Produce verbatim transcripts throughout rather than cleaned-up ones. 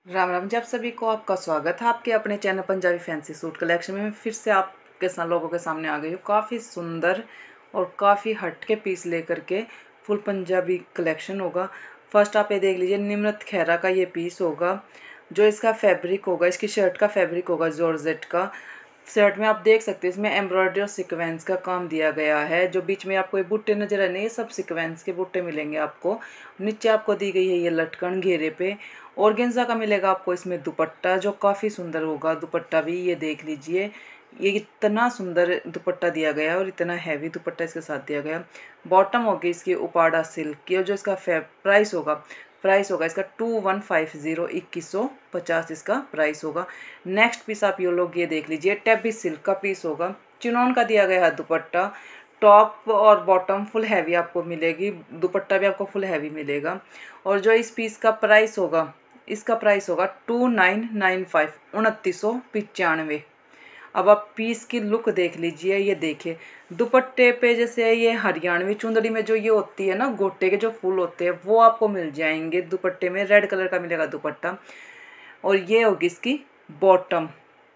राम राम जी। आप सभी को आपका स्वागत है आपके अपने channel Punjabi fancy suit collection में। मैं फिर से आपके साथ लोगों के सामने आ गई हूँ काफ़ी सुंदर और काफ़ी हटके पीस लेकर के। फुल पंजाबी कलेक्शन होगा। फर्स्ट आप ये देख लीजिए, निम्रत खैरा का ये पीस होगा। जो इसका फैब्रिक होगा, इसकी शर्ट का फैब्रिक होगा जॉर्जेट का। शर्ट में आप देख सकते हैं इसमें एम्ब्रॉयडरी और सीक्वेंस का काम दिया गया है। जो बीच में आपको ये बूटे नजर आ रहे हैं, ये सब सीक्वेंस के बूटे मिलेंगे आपको। नीचे आपको दी गई है ये लटकन घेरे पे। ऑर्गेन्जा का मिलेगा आपको इसमें दुपट्टा, जो काफ़ी सुंदर होगा। दुपट्टा भी ये देख लीजिए, ये इतना सुंदर दुपट्टा दिया गया है और इतना हैवी दुपट्टा इसके साथ दिया गया। बॉटम होगी इसकी उपाड़ा सिल्क की, और जो इसका प्राइस होगा प्राइस होगा इसका टू वन फाइव ज़ीरो इक्कीस सौ पचास इसका प्राइस होगा। नेक्स्ट पीस आप ये लोग ये देख लीजिए, टैबी सिल्क का पीस होगा। चिनोन का दिया गया है दुपट्टा। टॉप और बॉटम फुल हैवी आपको मिलेगी, दुपट्टा भी आपको फुल हैवी मिलेगा। और जो इस पीस का प्राइस होगा, इसका प्राइस होगा टू नाइन नाइन फाइव उनतीस सौ पचानवे। अब आप पीस की लुक देख लीजिए, ये देखिए दुपट्टे पे जैसे ये हरियाणवी चुंदड़ी में जो ये होती है ना, गोटे के जो फूल होते हैं वो आपको मिल जाएंगे दुपट्टे में। रेड कलर का मिलेगा दुपट्टा। और ये होगी इसकी बॉटम।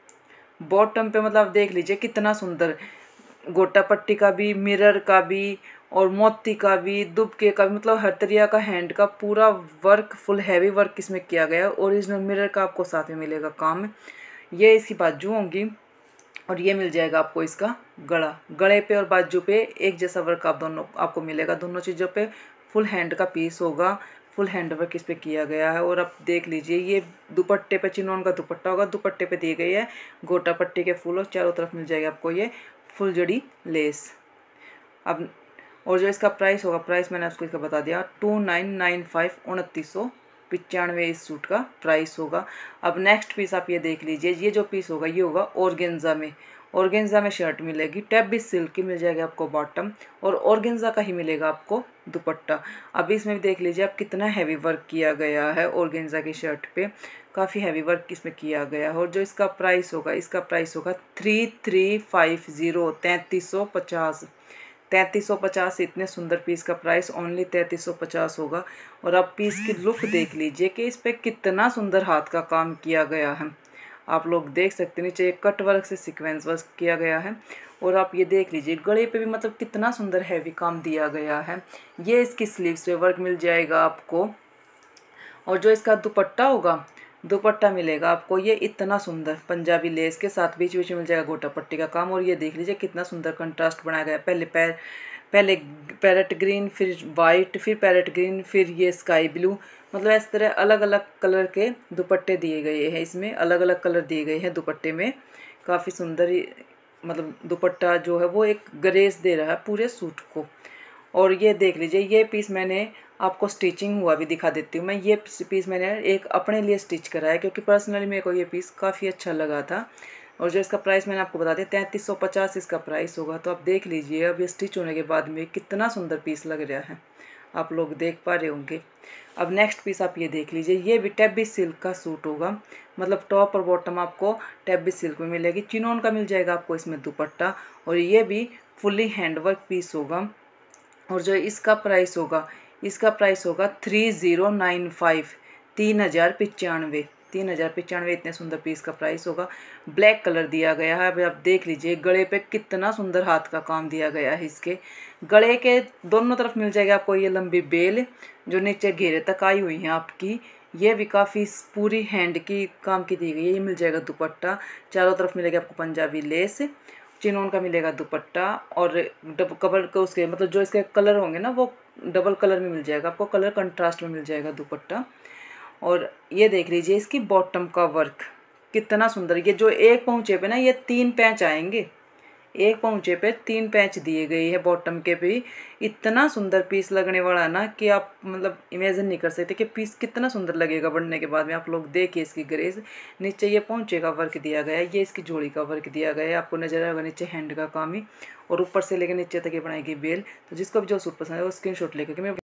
बॉटम पे मतलब देख लीजिए कितना सुंदर गोटा पट्टी का भी, मिरर का भी और मोती का भी, दुबके का भी, मतलब हर तरीका का हैंड का पूरा वर्क, फुल हैवी वर्क इसमें किया गया है। ओरिजिनल मिरर का आपको साथ में मिलेगा काम। ये इसकी बाजू होंगी और ये मिल जाएगा आपको इसका गला। गले पे और बाजू पे एक जैसा वर्क आप दोनों आपको मिलेगा, दोनों चीज़ों पे फुल हैंड का पीस होगा। फुल हैंड वर्क इस पे किया गया है। और आप देख लीजिए ये दुपट्टे पे चिनोन का दुपट्टा होगा। दुपट्टे पे दिए गए है गोटा पट्टी के फूल और चारों तरफ मिल जाएगा आपको ये फुल जड़ी लेस। अब और जो इसका प्राइस होगा, प्राइस मैंने आपको इसका बता दिया, टू नाइन नाइन फाइव उनतीस सौ पचानवे इस सूट का प्राइस होगा। अब नेक्स्ट पीस आप ये देख लीजिए, ये जो पीस होगा ये होगा ऑर्गेन्जा में। ऑर्गेन्जा में शर्ट मिलेगी, टैबी सिल्क की मिल जाएगी आपको बॉटम, और ऑर्गेन्जा का ही मिलेगा आपको दुपट्टा। अब इसमें भी देख लीजिए आप कितना हैवी वर्क किया गया है ऑर्गेन्जा की शर्ट पे, काफ़ी हैवी वर्क इसमें किया गया है। और जो इसका प्राइस होगा, इसका प्राइस होगा थ्री थ्री फाइव ज़ीरो तैंतीस सौ पचास तैंतीस सौ पचास। इतने सुंदर पीस का प्राइस ओनली तैंतीस सौ पचास होगा। और आप पीस की लुक देख लीजिए कि इस पर कितना सुंदर हाथ का काम किया गया है। आप लोग देख सकते हैं नीचे एक कट वर्क से सीक्वेंस वर्क किया गया है। और आप ये देख लीजिए गले पे भी मतलब कितना सुंदर हैवी काम दिया गया है। ये इसकी स्लीव्स पे वर्क मिल जाएगा आपको। और जो इसका दुपट्टा होगा, दुपट्टा मिलेगा आपको ये इतना सुंदर पंजाबी लेस के साथ, बीच बीच में मिल जाएगा गोटा पट्टी का काम। और ये देख लीजिए कितना सुंदर कंट्रास्ट बनाया गया है। पहले पैर पहले पैरेट ग्रीन, फिर वाइट, फिर पैरेट ग्रीन, फिर ये स्काई ब्लू, मतलब इस तरह अलग अलग कलर के दुपट्टे दिए गए हैं। इसमें अलग अलग कलर दिए गए हैं दुपट्टे में। काफ़ी सुंदर मतलब दुपट्टा जो है वो एक ग्रेस दे रहा है पूरे सूट को। और ये देख लीजिए ये पीस मैंने आपको स्टिचिंग हुआ भी दिखा देती हूँ मैं। ये पीस मैंने एक अपने लिए स्टिच करा है क्योंकि पर्सनली मेरे को ये पीस काफ़ी अच्छा लगा था। और जो इसका प्राइस मैंने आपको बता दिया तैंतीस सौ पचास इसका प्राइस होगा। तो आप देख लीजिए अब ये स्टिच होने के बाद में कितना सुंदर पीस लग रहा है, आप लोग देख पा रहे होंगे। अब नेक्स्ट पीस आप ये देख लीजिए, ये भी टैबी सिल्क का सूट होगा। मतलब टॉप और बॉटम आपको टैबी सिल्क में मिलेगी। चिनोन का मिल जाएगा आपको इसमें दुपट्टा। और ये भी फुल्ली हैंडवर्क पीस होगा। और जो इसका प्राइस होगा, इसका प्राइस होगा थ्री ज़ीरो नाइन फाइव तीन हज़ार पचानवे तीन हज़ार पचानवे इतने सुंदर पीस का प्राइस होगा। ब्लैक कलर दिया गया है। अब आप देख लीजिए गले पे कितना सुंदर हाथ का काम दिया गया है। इसके गले के दोनों तरफ मिल जाएगा आपको ये लंबी बेल जो नीचे घेरे तक आई हुई है आपकी। ये भी काफ़ी पूरी हैंड की काम की दी गई है। ये मिल जाएगा दुपट्टा, चारों तरफ मिलेगा आपको पंजाबी लेस। चिनोन का मिलेगा दुपट्टा। और डबल कलर का उसके मतलब जो इसके कलर होंगे ना वो डबल कलर में मिल जाएगा आपको, कलर कंट्रास्ट में मिल जाएगा दुपट्टा। और ये देख लीजिए इसकी बॉटम का वर्क कितना सुंदर। ये जो एक पहुँचे पे ना ये तीन पैच आएंगे, एक पहुँचे पे तीन पैच दिए गए हैं बॉटम के भी। इतना सुंदर पीस लगने वाला है ना कि आप मतलब इमेजिन नहीं कर सकते कि पीस कितना सुंदर लगेगा बनने के बाद में। आप लोग देखिए इसकी ग्रेस। नीचे ये पहुँचे का वर्क दिया गया है, ये इसकी जोड़ी का वर्क दिया गया है, आपको नजर आएगा नीचे हैंड का काम ही। और ऊपर से लेकर नीचे तक ये बनाएगी बेल। तो जिसको भी जो सूट पसंद है वो स्क्रीन शॉट लेकर मैं